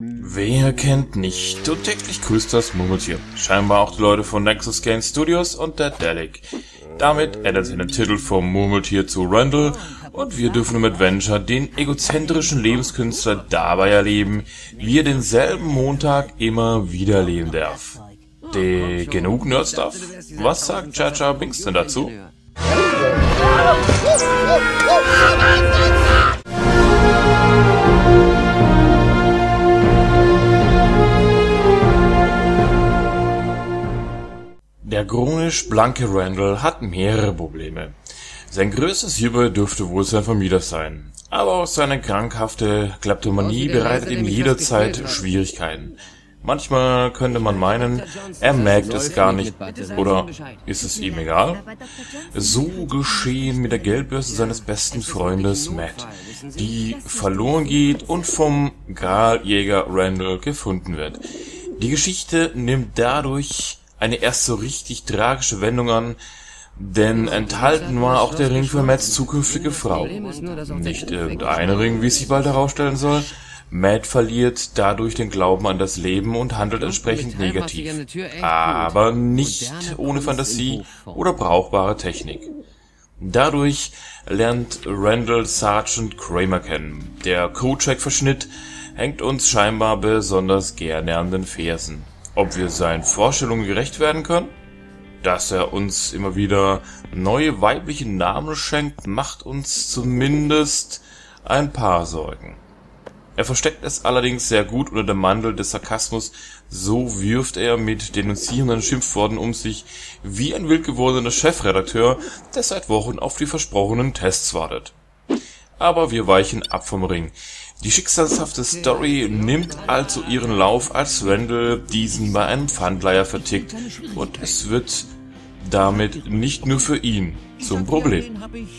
Wer kennt nicht? Und täglich grüßt das Murmeltier. Scheinbar auch die Leute von Nexus Game Studios und Daedalic. Damit ändert sich der Titel vom Murmeltier zu Randall und wir dürfen im Adventure den egozentrischen Lebenskünstler dabei erleben, wie er denselben Montag immer wieder leben darf. Genug Nerdstuff? Was sagt Jar Jar Binks denn dazu? Der chronisch blanke Randall hat mehrere Probleme. Sein größtes hierbei dürfte wohl sein Vermieter sein. Aber auch seine krankhafte Kleptomanie bereitet ihm jederzeit Schwierigkeiten. Manchmal könnte man meinen, er merkt es gar nicht, oder ist es ihm egal? So geschehen mit der Geldbörse seines besten Freundes Matt, die verloren geht und vom Graljäger Randall gefunden wird. Die Geschichte nimmt dadurch eine erst so richtig tragische Wendung an, denn enthalten war auch der Ring für Matts zukünftige Frau. Nicht irgendein Ring, wie es sich bald herausstellen soll. Matt verliert dadurch den Glauben an das Leben und handelt entsprechend negativ. Aber nicht ohne Fantasie oder brauchbare Technik. Dadurch lernt Randall Sergeant Kramer kennen. Der Kojak-Verschnitt hängt uns scheinbar besonders gerne an den Fersen. Ob wir seinen Vorstellungen gerecht werden können? Dass er uns immer wieder neue weibliche Namen schenkt, macht uns zumindest ein paar Sorgen. Er versteckt es allerdings sehr gut unter dem Mantel des Sarkasmus, so wirft er mit denunzierenden Schimpfworten um sich, wie ein wild gewordener Chefredakteur, der seit Wochen auf die versprochenen Tests wartet. Aber wir weichen ab vom Ring. Die schicksalshafte Story nimmt also ihren Lauf, als Randall diesen bei einem Pfandleiher vertickt, und es wird damit nicht nur für ihn zum Problem.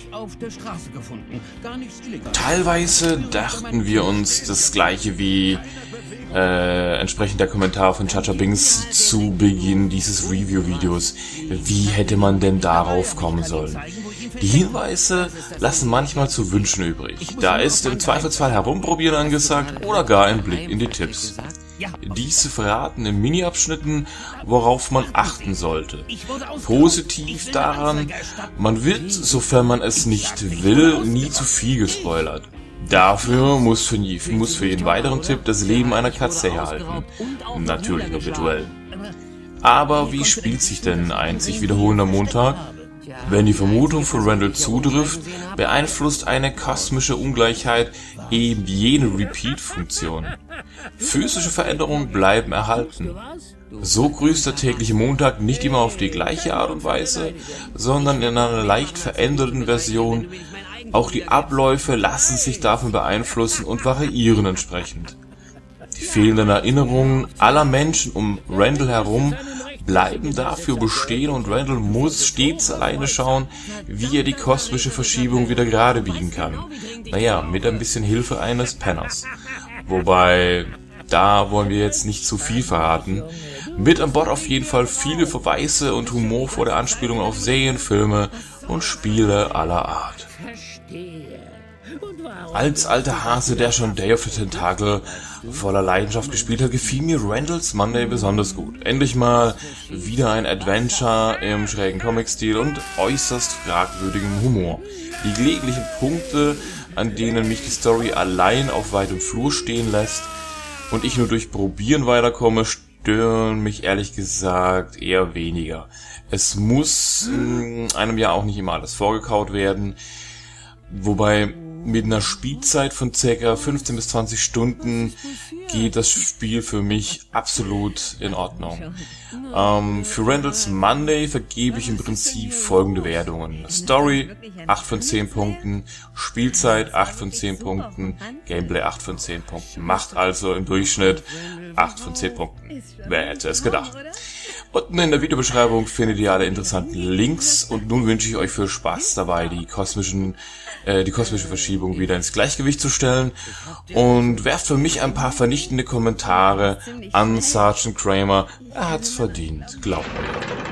Teilweise dachten wir uns das gleiche wie entsprechend der Kommentar von Jar Jar Binks zu Beginn dieses Review-Videos. Wie hätte man denn darauf kommen sollen? Die Hinweise lassen manchmal zu wünschen übrig. Da ist im Zweifelsfall Herumprobieren angesagt oder gar ein Blick in die Tipps. Diese verraten in Mini-Abschnitten, worauf man achten sollte. Positiv daran, man wird, sofern man es nicht will, nie zu viel gespoilert. Dafür muss für jeden weiteren Tipp das Leben einer Katze herhalten. Natürlich nur virtuell. Aber wie spielt sich denn ein sich wiederholender Montag? Wenn die Vermutung von Randall zutrifft, beeinflusst eine kosmische Ungleichheit eben jene Repeat-Funktion. Physische Veränderungen bleiben erhalten. So grüßt der tägliche Montag nicht immer auf die gleiche Art und Weise, sondern in einer leicht veränderten Version. Auch die Abläufe lassen sich davon beeinflussen und variieren entsprechend. Die fehlenden Erinnerungen aller Menschen um Randall herum bleiben dafür bestehen und Randall muss stets alleine schauen, wie er die kosmische Verschiebung wieder gerade biegen kann. Naja, mit ein bisschen Hilfe eines Penners. Wobei, da wollen wir jetzt nicht zu viel verraten. Mit an Bord auf jeden Fall viele Verweise und humorvolle Anspielungen auf Serien, Filme und Spiele aller Art. Als alter Hase, der schon Day of the Tentacle voller Leidenschaft gespielt hat, gefiel mir Randall's Monday besonders gut. Endlich mal wieder ein Adventure im schrägen Comic-Stil und äußerst fragwürdigem Humor. Die gelegentlichen Punkte, an denen mich die Story allein auf weitem Flur stehen lässt und ich nur durch Probieren weiterkomme, stören mich ehrlich gesagt eher weniger. Es muss einem ja auch nicht immer alles vorgekaut werden, wobei mit einer Spielzeit von ca. 15 bis 20 Stunden geht das Spiel für mich absolut in Ordnung. Für Randall's Monday vergebe ich im Prinzip folgende Wertungen. Story 8 von 10 Punkten, Spielzeit 8 von 10 Punkten, Gameplay 8 von 10 Punkten. Macht also im Durchschnitt 8 von 10 Punkten. Wer hätte es gedacht? Unten in der Videobeschreibung findet ihr alle interessanten Links und nun wünsche ich euch viel Spaß dabei, die kosmische Verschiebung wieder ins Gleichgewicht zu stellen und werft für mich ein paar vernichtende Kommentare an Sergeant Kramer. Er hat's verdient, glaubt mir.